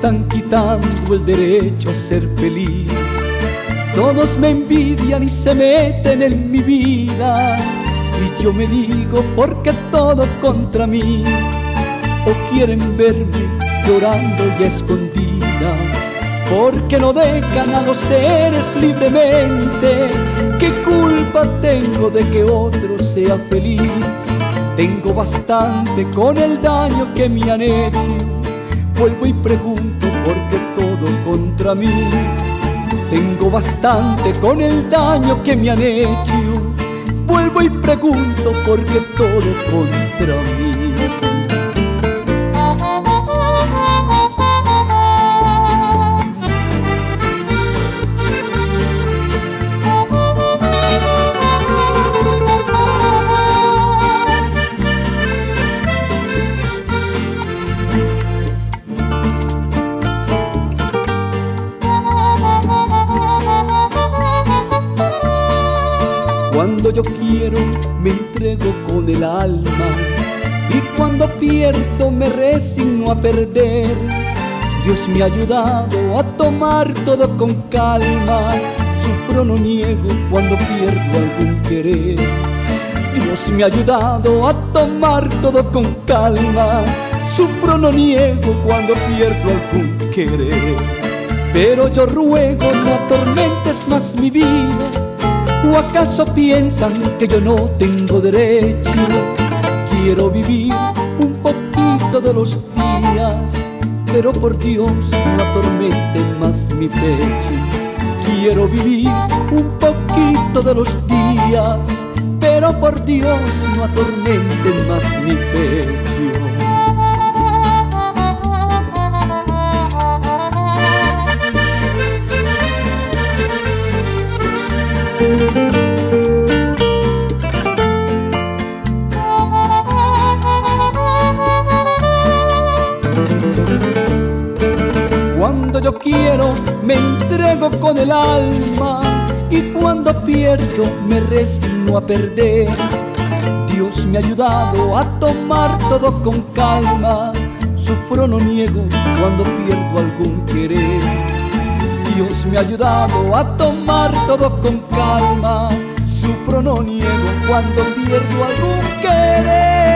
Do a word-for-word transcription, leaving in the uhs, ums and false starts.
están quitando el derecho a ser feliz. Todos me envidian y se meten en mi vida, y yo me digo, ¿por qué todo contra mí? O quieren verme llorando y a escondidas, porque no dejan a los seres libremente. ¿Qué culpa tengo de que otro sea feliz? Tengo bastante con el daño que me han hecho. Vuelvo y pregunto, ¿por qué todo contra mí? Tengo bastante con el daño que me han hecho. Vuelvo y pregunto, ¿por qué todo contra mí? Cuando yo quiero me entrego con el alma, y cuando pierdo me resigno a perder. Dios me ha ayudado a tomar todo con calma. Sufro, no niego cuando pierdo algún querer. Dios me ha ayudado a tomar todo con calma. Sufro, no niego cuando pierdo algún querer. Pero yo ruego, no atormentes más mi vida. ¿O acaso piensan que yo no tengo derecho? Quiero vivir un poquito de los días, pero por Dios no atormenten más mi pecho. Quiero vivir un poquito de los días, pero por Dios no atormenten más mi pecho. Cuando yo quiero me entrego con el alma, y cuando pierdo me resigno a perder. Dios me ha ayudado a tomar todo con calma. Sufro, no niego cuando pierdo algún querer. Dios me ha ayudado a tomar todo con calma. Sufro, no niego cuando pierdo algún querer.